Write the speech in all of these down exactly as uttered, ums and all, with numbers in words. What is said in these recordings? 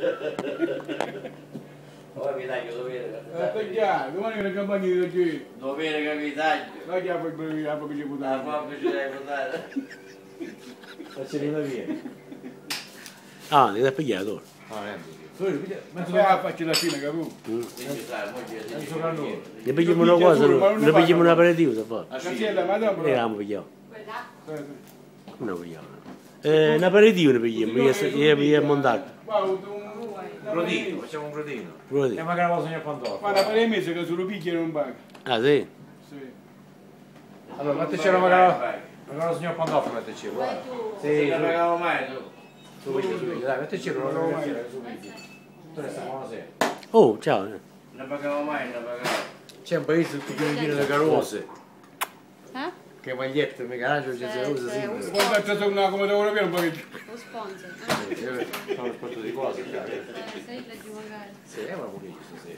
Poi mi taglio dovere. Tagliare, domani le campagne di tagliare. Dovere che mi taglio. Tagliare poi per la propria La propria ci devi votare. Facciamo una via. Ah, devi tagliare. Ma se la faccio la fine, capito? Ne pigliamo una cosa, ne pigliamo un aperitivo, se fa. La cancella, ma dopo... E la pigliamo. Come la pigliamo? Eh, un aperitivo ne pigliamo, io ho montato. Un grodino, facciamo un grodino. Grodino. E magari la sogna pantoffa. Ma la pare mese che solo picchiano non paga. Ah, sì? Sì. Allora, metteci magari magari la sogna pantoffa, metteci, guarda. Sì, non pagavo mai tu. Subito, subito, dai, metteci non lo pagavo subito. Tu resta buonasera. Oh, ciao. Non pagavo mai, non pagavo. C'è un paese tutti pieno di carose. Eh? Che magliette, mica lancio, ci si usa sempre. Quando è stato una come devo capire un pochettino. Lo sponsor. Sono un sporto di cose, chiaro. Eh, sei da giù magari. Sì, è una pulita stasera.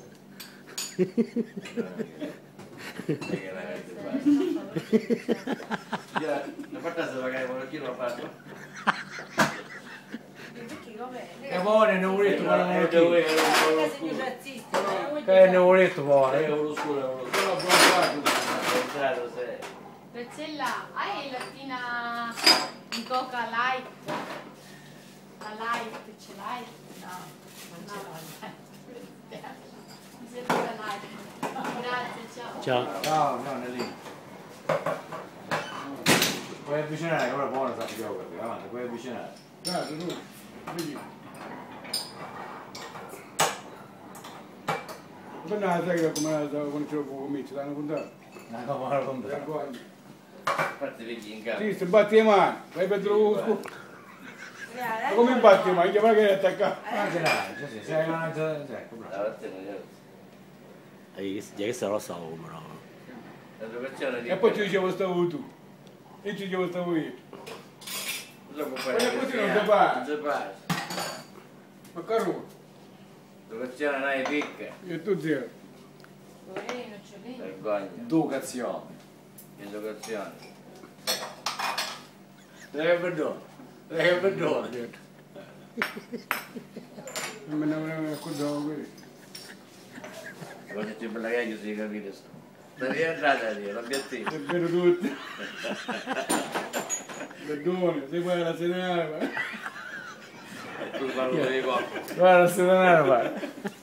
La portata magari un pochino la faccio. E buone, ne volete buone Eh, molecchine. dove Eh, ne volete buone. è uno scuro, è uno scuro. Pezzella, hai lattina di coca light? La light ce l'hai? No, non ce l'hai. Mi serve la light. Grazie, ciao. Ciao. Ciao, no, è lì. Puoi avvicinare, che ora è buono, sa che avanti, puoi avvicinare. Guarda, tu, vedi. Non la sai come la stavo quando ce l'ho cominciato, l'hanno contato. No, come la contato. Vergogna. A parte vedi in casa. Sì, se batti le mani, vai per lo scudo. Ma come batti le mani? Che magari è attaccato. Ah, ce l'hai, sì, sì, sei una... Ecco, bravo. La vattene, Già che sarò stato come no. l'educazione di... E poi ti dicevo stavo tu. E ti dicevo stavo io. Dopo Ma così non si fa. Non si fa. Ma caro, L'educazione non è picca. e tu zero. Poverino, c'è lì. Vergogna. Educazione. Educazione. Dai perdono. Dai perdono. Non me ne accordavo quelli. Quando ti bella che si capire sto. Da rientrata lì, l'obiettivo. È vero tutto. Perdone, sei qua la serena. E tu parlo di corpo. Guarda, se non è, guarda.